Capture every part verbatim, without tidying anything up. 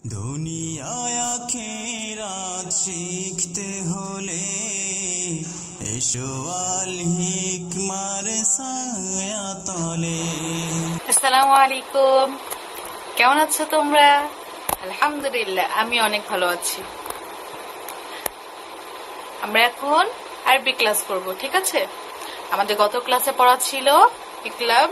দুনিয়ায় আখিরাত শিখতে হলে এসো আল হিকমার ছায়াতলে। আসসালামু আলাইকুম, কেমন আছো তোমরা? আলহামদুলিল্লাহ, আমি অনেক ভালো আছি। আমরা এখন আরবি ক্লাস করব, ঠিক আছে? আমাদের গত ক্লাসে পড়া ছিল ইকলাব,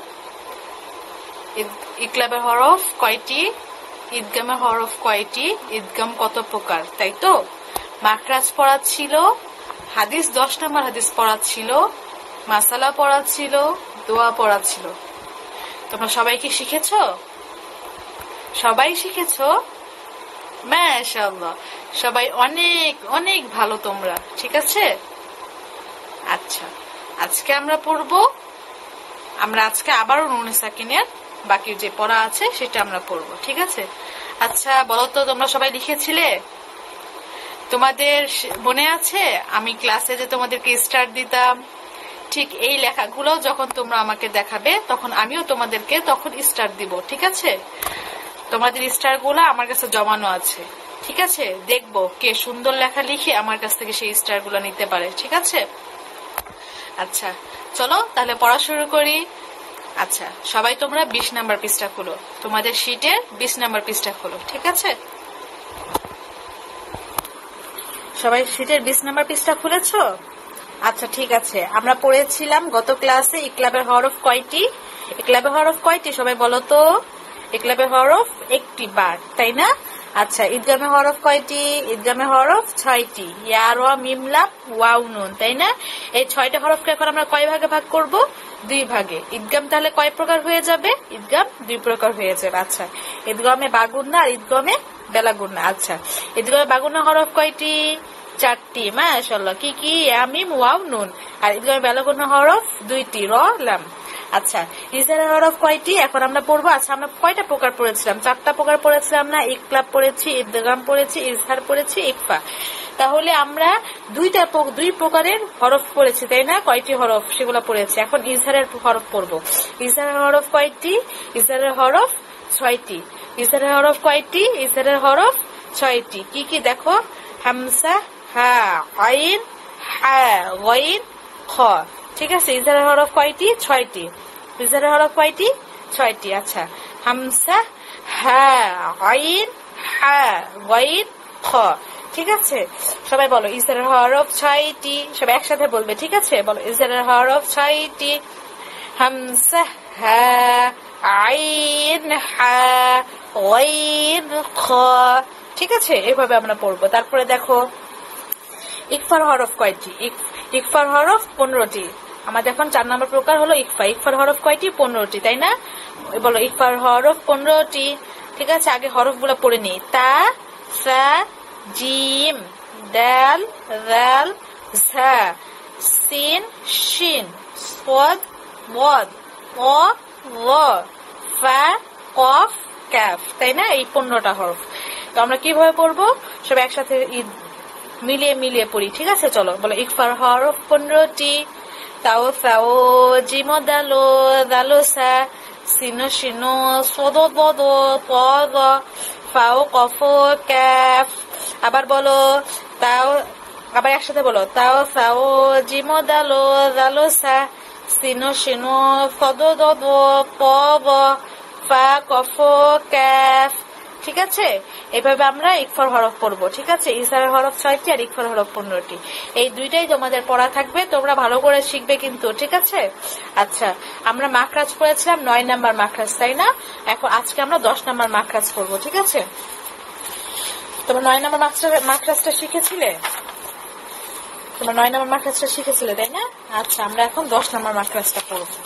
ইকলাবের হরফ কয়টি, ঈদগামের হরফ কয়টি, ঈদগাম কত প্রকার, তাই তো? মাখরাজ পড়া ছিল, হাদিস দশ নম্বর হাদিস পড়া ছিল, মাসালা পড়া ছিল, দোয়া পড়া ছিল। তোমরা সবাই কি শিখেছো? সবাই শিখেছো? মাশাআল্লাহ, সবাই অনেক অনেক ভালো তোমরা, ঠিক আছে? আচ্ছা, আজকে আমরা পড়বো, আমরা আজকে আবারও নুন সাকিনের বাকি যে পড়া আছে সেটা আমরা পড়বো, ঠিক আছে? আচ্ছা বলো তো, তোমরা সবাই লিখেছিলে? তোমাদের মনে আছে আমি ক্লাসে যে তোমাদেরকে স্টার দিতাম, ঠিক এই লেখাগুলো যখন তোমরা আমাকে দেখাবে তখন আমিও তোমাদেরকে তখন স্টার দিব, ঠিক আছে? তোমাদের স্টার গুলো আমার কাছে জমানো আছে, ঠিক আছে? দেখবো কে সুন্দর লেখা লিখে আমার কাছ থেকে সেই স্টার গুলো নিতে পারে, ঠিক আছে? আচ্ছা চলো তাহলে পড়া শুরু করি। আচ্ছা সবাই তোমরা বিশ নাম্বার পৃষ্ঠা খুলো, তোমাদের শিটের বিশ নাম্বার পৃষ্ঠা খুলো, ঠিক আছে? সবাই শিটের বিশ নাম্বার পৃষ্ঠা খুলেছো? আচ্ছা ঠিক আছে, আমরা পড়েছিলাম গত ক্লাসে ইকলাবের হরফ কয়টি। ইকলাবের হরফ কয়টি সবাই বলো তো? ইকলাবের হরফ একটি বার, তাই না? আচ্ছা ঈদগামের হরফ কয়টি? ঈদগামের হরফ ছয়টি, ইয়া র মিম লাম ওয়াও নুন, তাই না? এই ছয়টা হরফকে এখন আমরা কয় ভাগে ভাগ করব? দুই ভাগে। ঈদগাম তাহলে কয় প্রকার হয়ে যাবে? ঈদগাম দুই প্রকার হয়ে যাবে। আচ্ছা ঈদগামে বাগুন্না আর ঈদগামে বেলাগুন্না। আচ্ছা ঈদগামে বাগুন্না হরফ কয়টি? চারটি, মাশাআল্লাহ। কি কি? ইয়া মিম ওয়াও নুন। আর ঈদগামে বেলাগুন্না হরফ দুইটি, র লাম। আচ্ছা ইজহারের হরফ কয়টি এখন আমরা পড়বো? আচ্ছা আমরা কয়টা প্রকার পড়েছিলাম? চারটা প্রকার পড়েছিলাম না? ইকলাব পড়েছি, ঈদগাম পড়েছি, ইজহার পড়েছি, ইকফা। তাহলে আমরা দুইটা দুই প্রকারের হরফ পড়েছি, তাই না? কয়টি হরফ সেগুলো পড়েছি। এখন ইজহারের হরফ পড়বো। ইজহারের হরফ কয়টি? ইজহারের হরফ ছয়টি। ইজহারের হরফ কয়টি? ইজহারের হরফ ছয়টি। কি কি দেখো? হামসা, হা, আইন, হা, গাইন, খ, ঠিক আছে? ইজহারের হরফ কয়টি? ছয়টি। ইজহারের হরফ কয়টি? ছয়টি। আচ্ছা হামসা, হা, আইন, হা, গাইন, খ, ঠিক আছে? সবাই বলো ইজহারের হরফ ছয়টি, সবাই একসাথে বলবে, ঠিক আছে? বলো ইজহারের হরফ ছয়টি। হামসা, হা, আইন, হা, গাইন, খ, ঠিক আছে? এইভাবে আমরা পড়বো। তারপরে দেখো ইকফার হরফ কয়টি? ইকফার হরফ পনেরোটি। আমাদের এখন চার নম্বর প্রকার হলো ইকফা। ইকফার হরফ কয়টি? পনেরোটি, তাই না? বলো ইকফার হরফ পনেরোটি, ঠিক আছে? আগে হরফ গুলো পড়ে নি। তা, সা, জিম, দাল, রাল, ঝা, সিন, শিন, সাদ, ওয়াদ, ও, ল, ফা, কফ, কাফ, তাই না? এই পনেরোটা হরফ। তো আমরা কিভাবে পড়বো? সব একসাথে মিলিয়ে মিলিয়ে পড়ি, ঠিক আছে? চলো বলো ইকফার হরফ পনেরোটি। তাও সাও, জিমো দালো, দালো সা, সিনো শিনো, সদো দদো, পদ, ফাও কফ, ক্যাফ। আবার বলো তাও, আবার একসাথে বলো তাও সাও, জিমো দালো, দালো সা, সিনো শিনো, সদো দদো, পদ, ফা কফ, ক্যাফ, ঠিক আছে? এভাবে আমরা ইকফার হরফ পড়বো, ঠিক আছে? ইজহারের হরফ ছয়টি আর ইকফার হরফ পনেরোটি। এই দুইটাই তোমাদের পড়া থাকবে, তোমরা ভালো করে শিখবে কিন্তু, ঠিক আছে? আচ্ছা আমরা মাখরাজ পড়েছিলাম নয় নাম্বার মাখরাজ, তাই না? এখন আজকে আমরা দশ নাম্বার মাখরাজ পড়বো, ঠিক আছে? তোমরা নয় নাম্বার মাখরাজটা শিখেছিলে? তোমরা নয় নাম্বার মাখরাজটা শিখেছিলে, তাই না? আচ্ছা আমরা এখন দশ নাম্বার মাখরাজটা পড়বো।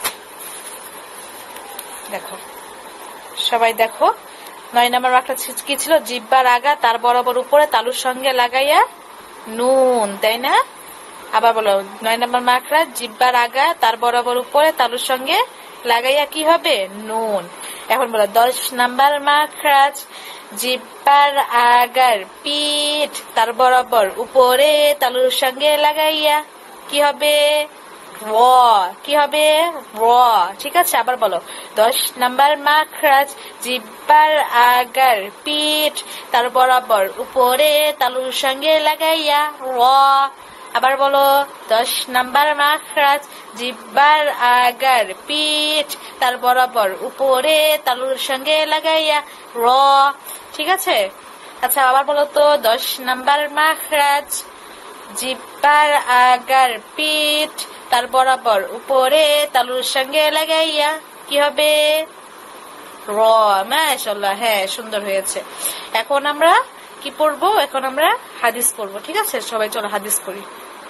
দেখো সবাই দেখো, নয় নাম্বার মাখরাজ কি ছিল? জিহ্বার আগা তার বরাবর উপরে তালুর সঙ্গে লাগাইয়া নুন, তাই না? আবার বলো নয় নাম্বার মাখরাজ জিহ্বার আগা তার বরাবর উপরে তালুর সঙ্গে লাগাইয়া কি হবে? নুন। এখন বলো দশ নাম্বার মাখরাজ জিহ্বার আগার পিঠ তার বরাবর উপরে তালুর সঙ্গে লাগাইয়া কি হবে? র, কি হবে র, ঠিক আছে। আবার বলো দশ নাম্বার মাখরাজ জিহ্বার আগার পিঠ তার বরাবর উপরে তালুর সঙ্গে লাগাইয়া র। আবার বলো দশ নাম্বার মাখরাজ জিহ্বার আগার পিঠ তার বরাবর উপরে তালুর সঙ্গে লাগাইয়া র, ঠিক আছে। আচ্ছা আবার বলো তো দশ নাম্বার মাখরাজ জিহ্বার আগার পিঠ তার বরাবর উপরে তালুর সঙ্গে লাগাইয়া কি হবে র। মাশাআল্লাহ, হ্যাঁ সুন্দর হয়েছে। এখন আমরা কি পড়বো? এখন আমরা হাদিস পড়বো, ঠিক আছে। সবাই চলো হাদিস পড়ি।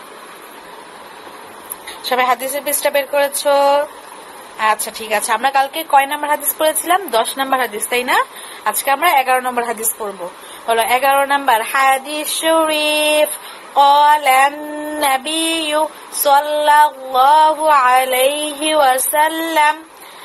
সবাই হাদিসের পৃষ্ঠা বের করেছো? আচ্ছা ঠিক আছে। আমরা কালকে কয় নাম্বার হাদিস পড়েছিলাম? দশ নাম্বার হাদিস, তাই না? আজকে আমরা এগারো নম্বর হাদিস পড়বো। হলো এগারো নাম্বার হাদিস শরীফ। قال النبي صلى الله عليه وسلم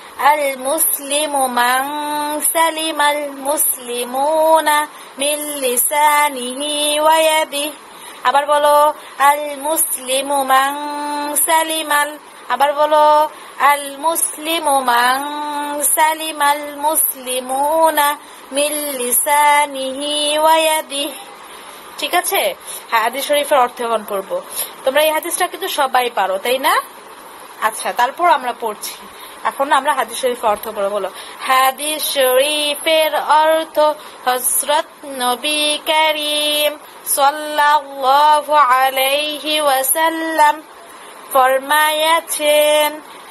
المسلم من سلم المسلمون من لسانه ويده। আবার বলো আল মুসলিমু মান সালিমাল। আবার বলো আল মুসলিমু মান সালিমাল মুসলিমুনা মিন লিসানিহি ওয়া ইয়াদিহি, ঠিক আছে। হাদিস শরীফের অর্থ এখন পড়বো। তোমরা এই হাদিসটা কিন্তু সবাই পারো, তাই না? আচ্ছা, তারপর আমরা পড়ছি। এখন আমরা হাদিস শরীফের অর্থ পড়বো। বলো হাদিস শরীফের অর্থ হযরত নবী করিম সাল্লাল্লাহু আলাইহি ওয়াসাল্লাম ফরমায়াছেন,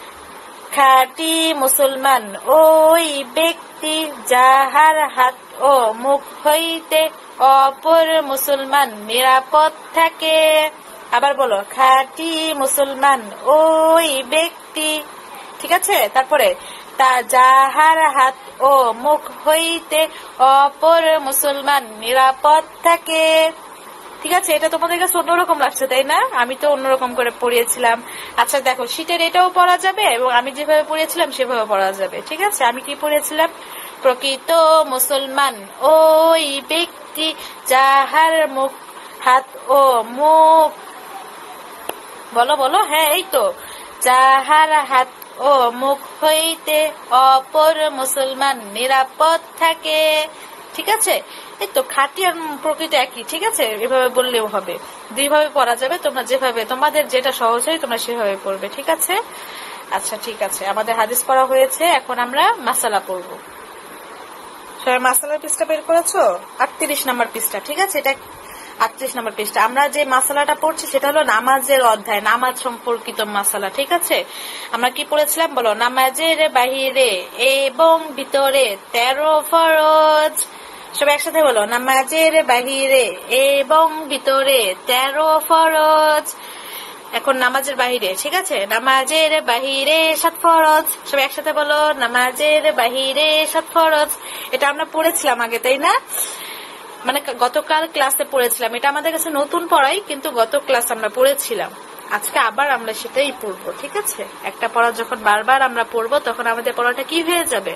খাঁটি মুসলমান ওই ব্যক্তি যাহার হাত ও মুখ হইতে অপর মুসলমান নিরাপদ থাকে। আবার বলো খাঁটি মুসলমান ওই ব্যক্তি, ঠিক আছে। তারপরে তা যাহার হাত ও মুখ হইতে অপর মুসলমান নিরাপদ থাকে, ঠিক আছে। এটা তোমাদের কাছে অন্যরকম লাগছে, তাই না? আমি তো অন্যরকম করে পড়িয়েছিলাম। আচ্ছা দেখো, শীতের এটাও পড়া যাবে এবং আমি যেভাবে পড়িয়েছিলাম সেভাবে পড়া যাবে, ঠিক আছে। আমি কি পড়িয়েছিলাম? প্রকৃত মুসলমান ওই ব্যক্তি যাহার মুখ হাত ও মুখ, বলো বলো, হ্যাঁ এই তো, যাহার হাত ও মুখ হইতে অপর মুসলমান নিরাপদ থাকে, ঠিক আছে। এই তো খাঁটি আর প্রকৃত একই, ঠিক আছে। এভাবে বললেও হবে, দুইভাবে পড়া যাবে। তোমরা যেভাবে তোমাদের যেটা সহজ হয় তোমরা সেভাবে পড়বে, ঠিক আছে। আচ্ছা ঠিক আছে, আমাদের হাদিস পড়া হয়েছে। এখন আমরা মাসালা পড়বো। সবাই মাসালার পৃষ্ঠা বের করেছো? আটত্রিশ নাম্বার পৃষ্ঠা, ঠিক আছে। এটা আটত্রিশ নম্বর পৃষ্ঠা। আমরা যে মাসালাটা পড়ছি সেটা হলো নামাজের অধ্যায়, নামাজ সম্পর্কিত মাসালা, ঠিক আছে। আমরা কি পড়েছিলাম? বলো নামাজের বাহিরে এবং ভিতরে তেরো ফরজ। সবাই একসাথে বলো নামাজের বাহিরে এবং ভিতরে তেরো ফরজ। এখন নামাজের বাহিরে, ঠিক আছে। নামাজের বাহিরে সাত ফরজ। সবাই একসাথে বলো নামাজের বাহিরে সাত ফরজ। এটা আমরা পড়েছিলাম আগে, তাই না? মানে গতকাল ক্লাসে পড়েছিলাম। এটা আমাদের কাছে নতুন পড়াই, কিন্তু গত ক্লাস আমরা পড়েছিলাম। আজকে আবার আমরা সেটাই পড়বো, ঠিক আছে। একটা পড়া যখন বারবার আমরা পড়বো তখন আমাদের পড়াটা কি হয়ে যাবে?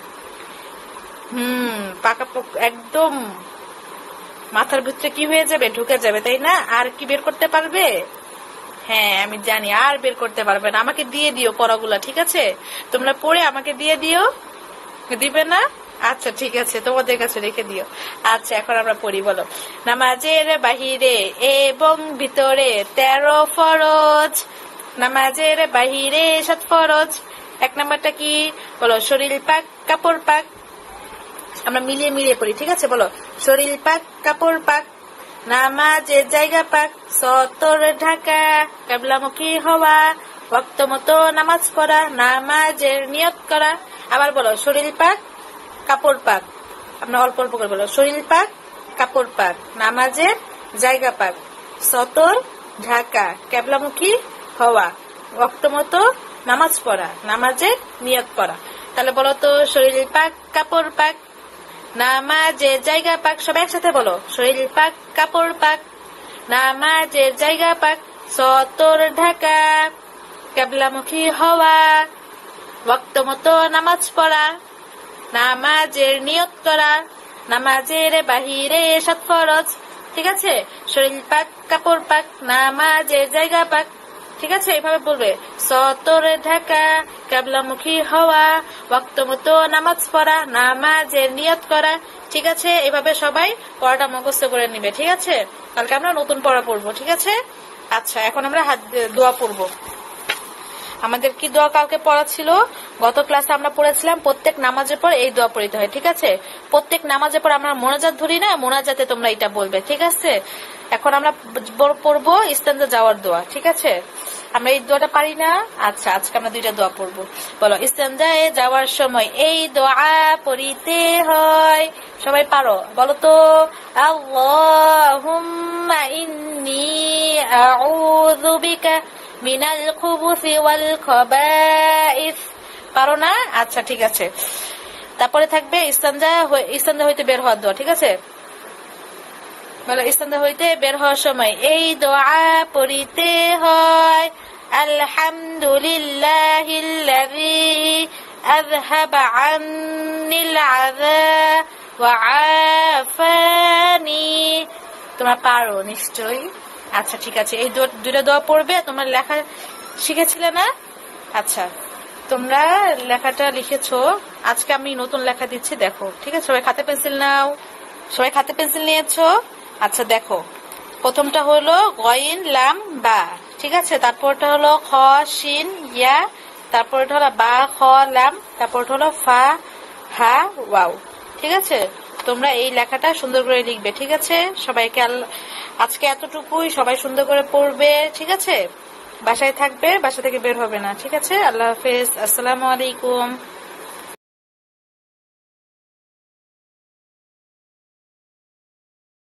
হুম পাকা একদম মাথার ভিতরে কি হয়ে যাবে? ঢুকে যাবে, তাই না? আর কি বের করতে পারবে? হ্যাঁ আমি জানি, আর বের করতে পারবে না। আমাকে দিয়ে দিও পড়াগুলা, ঠিক আছে। তোমরা পড়ে আমাকে দিয়ে দিও, দিবে না? আচ্ছা ঠিক আছে, তোমাদের কাছে রেখে দিও। আচ্ছা এখন আমরা পড়ি। বলো নামাজের বাহিরে এবং ভিতরে তেরো ফরজ। নামাজের বাহিরে সাত ফরজ। এক নাম্বারটা কি? বলো শরীর পাক, কাপড় পাক। আমরা মিলিয়ে মিলিয়ে পড়ি, ঠিক আছে। বলো শরীর পাক, কাপড় পাক। নামাজের জায়গা পাক, সতর ঢাকা, কিবলামুখী হওয়া, ওয়াক্ত মতো নামাজ পড়া, নামাজের নিয়ত করা। আবার বলো শরীর পাক, কাপড় পাক। আমরা অল্প অল্প করে বলো শরীর পাক, কাপড় পাক, নামাজের জায়গা পাক, সতর ঢাকা, কিবলামুখী হওয়া, ওয়াক্ত মতো নামাজ পড়া, নামাজের নিয়ত করা। তাহলে বলো তো শরীর পাক, কাপড় পাক, নামাজের জায়গা পাক। সবাই একসাথে বলো শরীর পাক, কাপড় পাক, নামাজের জায়গা পাক, সতর ঢাকা, কিবলামুখী হওয়া, ওয়াক্ত মতো নামাজ পড়া, নামাজের নিয়ত করা, নামাজের বাহিরে সাত ফরজ, ঠিক আছে। শরীর পাক, কাপড় পাক, নামাজের জায়গা পাক, ঠিক আছে, এইভাবে বলবে সতরে ঢাকা, কেবলামুখী হওয়া, ওয়াক্ত মতো নামাজ পড়া, নামাজের নিয়ত করা। ঠিক আছে, এইভাবে সবাই পড়াটা মুখস্থ করে নিবে। ঠিক আছে, কালকে আমরা নতুন পড়া পড়বো। ঠিক আছে, আচ্ছা এখন আমরা হাত দোয়া পড়বো। আমাদের কি দোয়া কালকে পড়া ছিল? গত ক্লাসে আমরা পড়েছিলাম প্রত্যেক নামাজের পর এই দোয়া পড়িতে হয়। ঠিক আছে, প্রত্যেক নামাজের পর আমরা মোনাজাত ধরি না, মোনাজাতে তোমরা এটা বলবে। ঠিক আছে, এখন আমরা পড়বো ইস্তেঞ্জা যাওয়ার দোয়া। ঠিক আছে, আমরা এই দোয়াটা পারি না। আচ্ছা, আজকে আমরা দুইটা দোয়া পড়বো। বলো, ইস্তেঞ্জায় যাওয়ার সময় এই দোয়া পড়িতে হয়। সবাই পারো? বলো তো, আল্লাহুম্মা ইন্নী আউযু বিকা মিনাল খুবুসি ওয়াল খাবাইস। পারো না? আচ্ছা ঠিক আছে। তারপরে থাকবে ইস্তেঞ্জা ইস্তেঞ্জা হইতে বের হওয়ার দোয়া। ঠিক আছে, বলো, ইস্তেঞ্জা হইতে বের হওয়ার সময় এই দোয়া পড়িতে হয়। আলহামদুলিল্লাহিল্লাযী আযহাবা আন্নিল আযা ওয়া আফানি। তোমরা পারো নিশ্চয়ই। আচ্ছা ঠিক আছে, এই দুইটা দোয়া পড়বে। তোমরা লেখা শিখেছিলে না? আচ্ছা, তোমরা লেখাটা লিখেছো। আজকে আমি নতুন লেখা দিচ্ছি, দেখো। ঠিক আছে, সবাই খাতা পেন্সিল নাও। সবাই খাতা পেন্সিল নিয়েছো? আচ্ছা দেখো, প্রথমটা হলো গইন লাম বা। ঠিক আছে, তারপরটা হলো খ শিন ইয়া, তারপরটা হলো বা খ লাম, তারপরটা হলো ফা হা ওয়াও। ঠিক আছে, তোমরা এই লেখাটা সুন্দর করে লিখবে। ঠিক আছে, সবাইকে আজকে এতটুকুই। সবাই সুন্দর করে পড়বে। ঠিক আছে, বাসায় থাকবে, বাসা থেকে বের হবে না। ঠিক আছে, আল্লাহ হাফেজ, আসসালামু আলাইকুম।